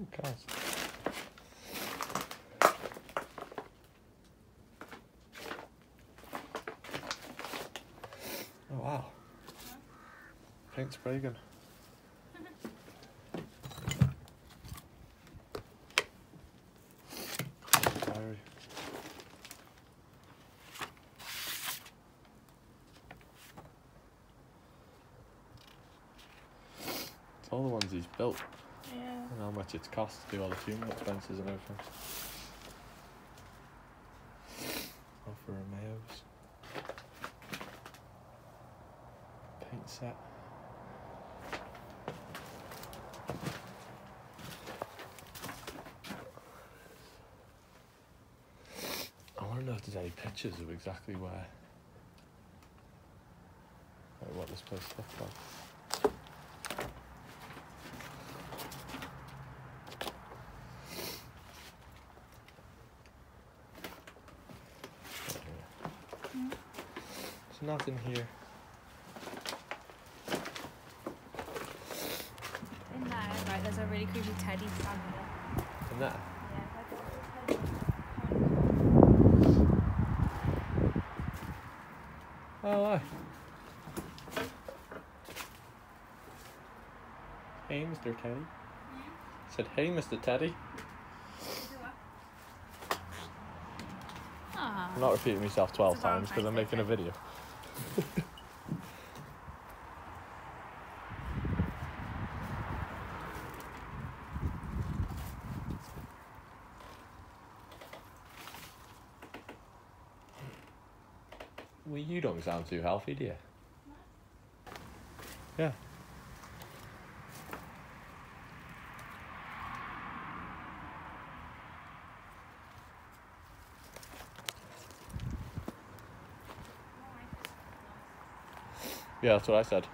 Ooh, cars. Oh wow. Paint spray gun. Diary. It's all the ones he's built. Yeah. And how much it's cost to do all the funeral expenses and everything. Alfa Romeos. Paint set. I want to know if there's any pictures of exactly where, like what this place looks like. There's nothing here. In there, right, there's a really creepy teddy standing there. In there? Yeah, like a little teddy. Oh, hi. Hey, Mr. Teddy. Said, hey, Mr. Teddy. I'm not repeating myself 12 times because I'm making a video. Well, you don't sound too healthy, do you? Yeah. Yeah, that's what I said.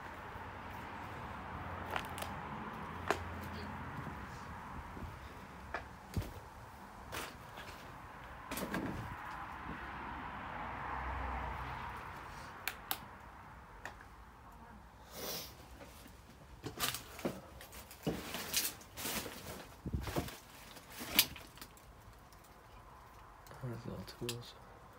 Where's the little tools?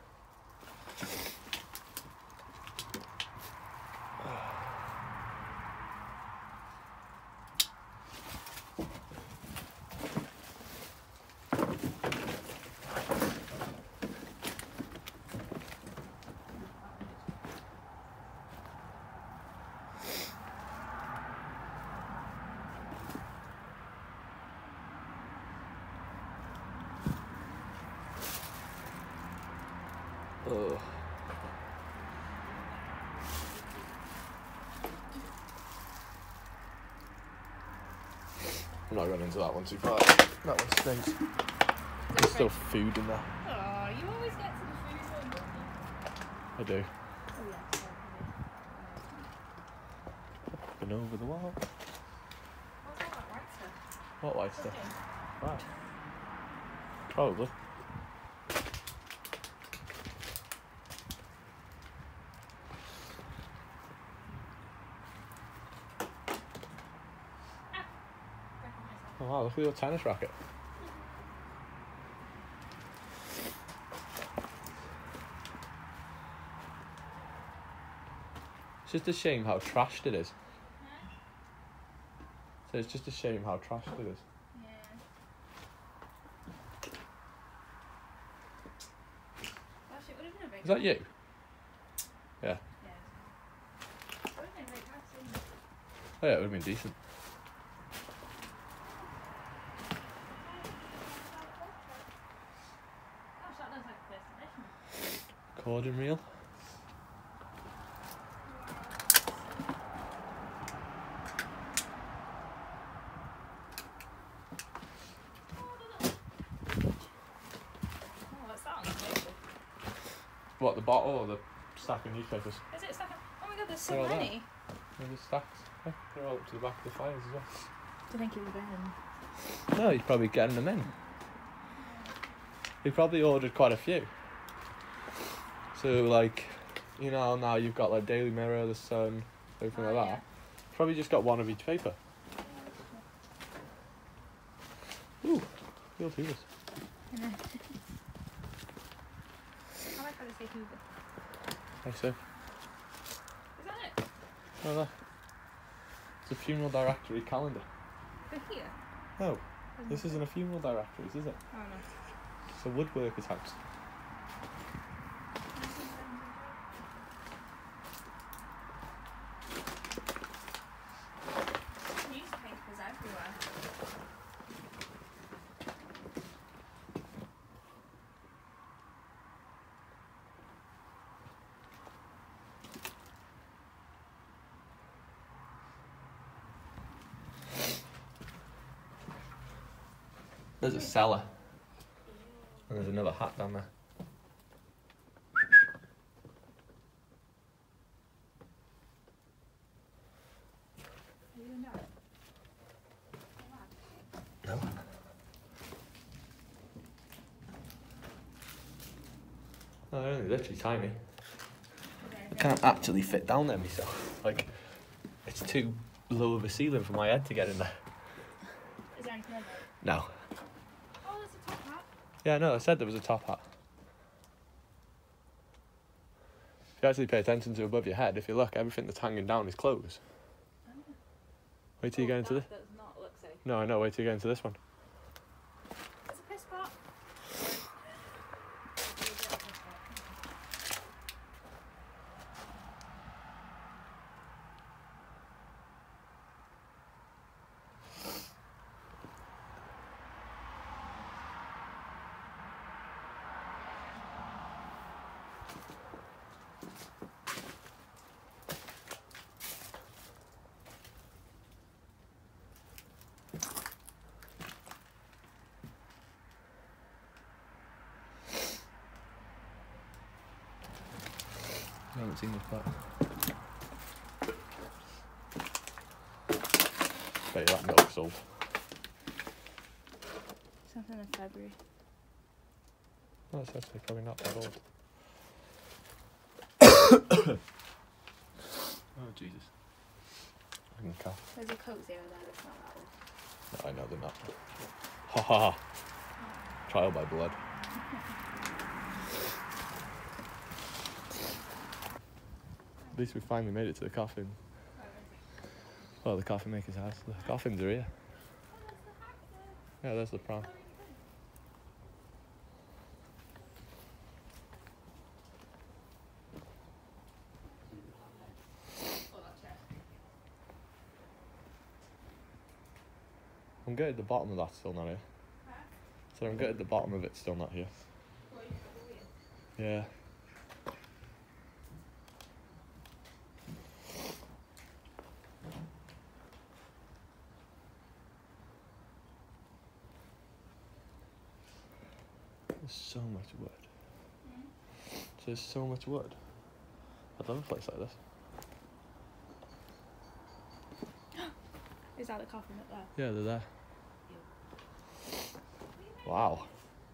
Ugh. I'm not going into that one too far. That one stinks. There's still food in there. Oh, you always get to the food one, don't you? I do. Oh, yeah. Been over the wall. What's all that white stuff? What white stuff? Cooking. Wow. Probably. Oh wow, look at your tennis racket. It's just a shame how trashed it is. So it's just a shame how trashed it is. Yeah. Gosh, it would have been a big Is that you? Yeah. Yeah. It would have been a great house, wouldn't it? Oh yeah, it would have been decent. Gosh, that looks like a first edition. Accordion reel. Oh, what's that on the table? What, the bottle or the stack of newspapers? Is it stuck? Oh my god, there's They're so all there. many. Maybe stacks. Yeah, they're all up to the back of the fires as well. Do you think it was Ben? No, he's probably getting them in. He probably ordered quite a few. So like, you know, now you've got like Daily Mirror, The Sun, everything like that. Yeah. Probably just got one of each paper. Ooh, you'll do this. I know. I like how they say Hoover. Hey, so. Is that it? Oh, there. It's a funeral directory calendar. For here? No, this isn't a funeral directories, is it? Oh no. It's a woodworker's house. Newspapers everywhere. There's a cellar. And there's another hat down there. Are you in there? No. Oh, they're only literally tiny. Can't actually fit down there myself. Like, it's too low of a ceiling for my head to get in there. Is there anything in there? No. Oh, there's a top hat. Yeah, no, I said there was a top hat. If you actually pay attention to above your head, if you look, everything that's hanging down is clothes. Oh. Wait till you get into this. Does not look safe. No, I know, wait till you get into this one. It's a piss pot. I haven't seen this part. Bet you that milk sold. Something in February. No, it's actually probably not that old. Oh, Jesus. I can cough. There's a cozy over there that's not that old. No, I know they're not. Ha ha ha. Trial by blood. At least we finally made it to the coffin. Oh, the Coffin Makers House. The coffins are here. Yeah, there's the prom. I'm good at the bottom of that, still not here. So I'm good at the bottom of it, still not here. Yeah. There's so much wood. There's so much wood. I love a place like this. Is that the coffin up there? Yeah, they're there. Wow.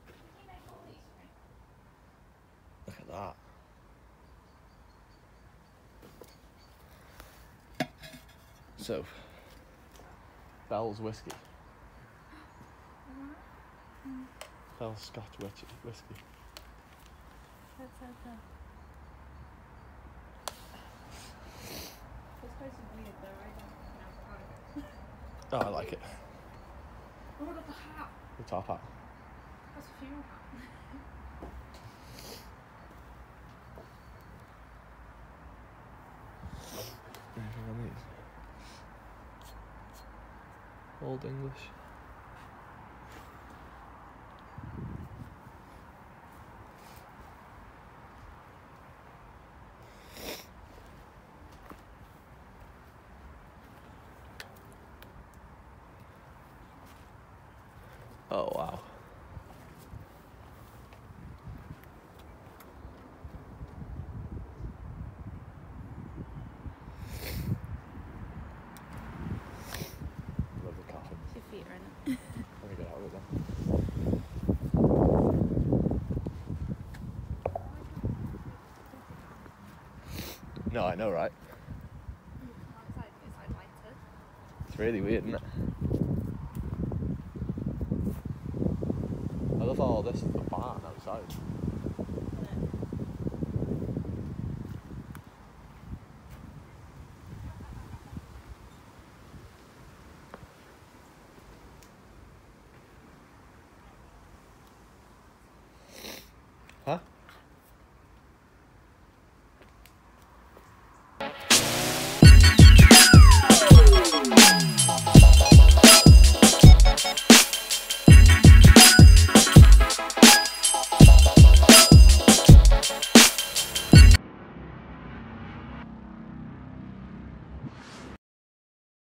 Look at that. So, Bell's whiskey. Bell's Scotch whiskey. That's so good. This place is weird though, I don't know. Oh, I like it. Oh, look at the hat. The top hat. That's a funeral hat. Anything on these? Old English. Oh, wow. Love the coffins. Your feet are in it. Let me get out of them. No, I know, right? It's like lighter. It's really weird, isn't it? love all this, the barn outside.